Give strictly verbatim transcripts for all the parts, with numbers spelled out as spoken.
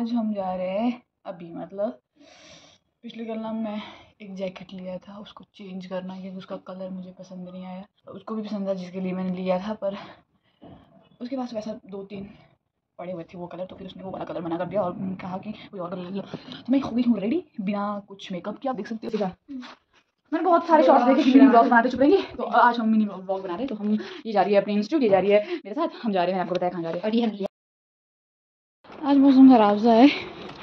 आज हम जा रहे हैं अभी, मतलब पिछले कल ना मैं एक जैकेट लिया था, उसको चेंज करना क्योंकि उसका कलर मुझे पसंद नहीं आया। उसको भी पसंद था जिसके लिए मैंने लिया था, पर उसके पास वैसा दो तीन पड़े हुए थे वो कलर, तो फिर उसने वो वाला कलर मना कर दिया और कहा कि कोई और कलर ले लो। तो मैं हो गई हूँ रेडी बिना कुछ मेकअप के। आप देख सकते हो मैंने बहुत सारे शॉर्ट्स देखे कि मिनी ब्लॉग बनाते चुप रहेंगे, तो आज हम मिनी ब्लॉग बना रहे हैं। तो हम ये जा रही है अपने इंस्टीट्यूट, ये जा रही है मेरे साथ, हम जा रहे हैं, आपको बताया कहाँ जा रहे हैं। और ये हम लिया आज मौसम खराब सा है।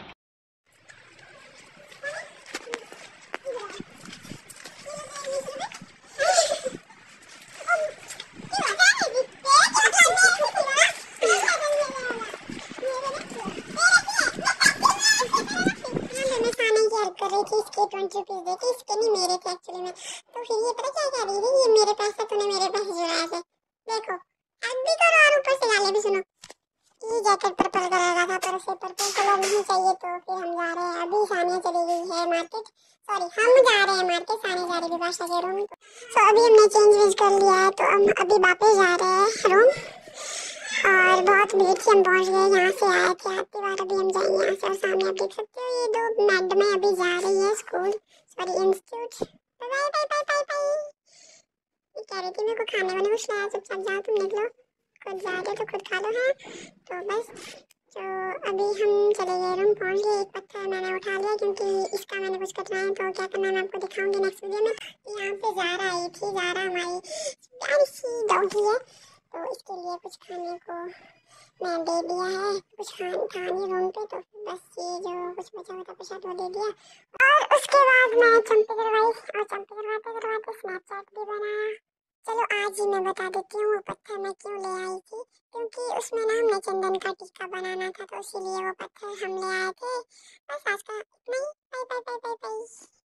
कर रही थी इसके ट्वेंटी रुपीज दे के, इसके नहीं मेरे थे एक्चुअली में। तो फिर ये पता क्या कह रही थी, ये मेरे पैसे तूने मेरे पैसे चुराए थे। देखो अब भी करो और ऊपर से गाली भी सुनो। ये जैकेट पर्पल कलर का था पर उसे पर्पल कलर नहीं चाहिए, तो फिर हम जा रहे हैं अभी। सानिया चली गई है मार्केट, सॉरी हम जा रहे हैं मार्केट, सानिया जा रही है बादशाह के रूम। तो अभी हमने चेंज वेंज कर लिया है, तो हम अभी वापस जा रहे हैं रूम। और बहुत भीड़ थी, हम पहुंच गए, यहाँ से आए थे आती बार। अभी हम जाएंगे यहाँ से, और सामने आप देख सकते हो ये दो मैडम अभी जा रही है school, sorry institute. Bye bye bye bye bye. ये कह रही थी मेरे को खाने वाने कुछ लाया, चुपचाप जाओ तुम, निकलो, खुद जा रहे हो तो खुद खा लो। है तो बस, तो अभी हम चले गए रूम, पहुँच गए। एक पत्थर मैंने उठा लिया क्योंकि इसका मैंने कुछ कटना है, तो क्या करना मैं आपको दिखाऊंगी नेक्स्ट वीडियो में। यहाँ पे ज़ारा आई थी, ज़ारा हमारी प्यारी सी डॉगी है, तो इसके लिए कुछ खाने को मैं दे दिया है। कुछ खान था नहीं रूम पे, तो बस ये जो कुछ बचा हुआ था प्रसाद वो दे दिया। और उसके बाद मैं चंपी करवाई, और चंपी करवाते करवाते स्नैपचैट भी बनाया। चलो आज ही मैं बता देती हूँ वो पत्थर मैं क्यों ले आई थी, क्योंकि उसमें ना हमने चंदन का टीका बनाना था, तो इसीलिए वो पत्थर हम ले आए थे। बस आज का इतना ही। Bye bye bye bye bye.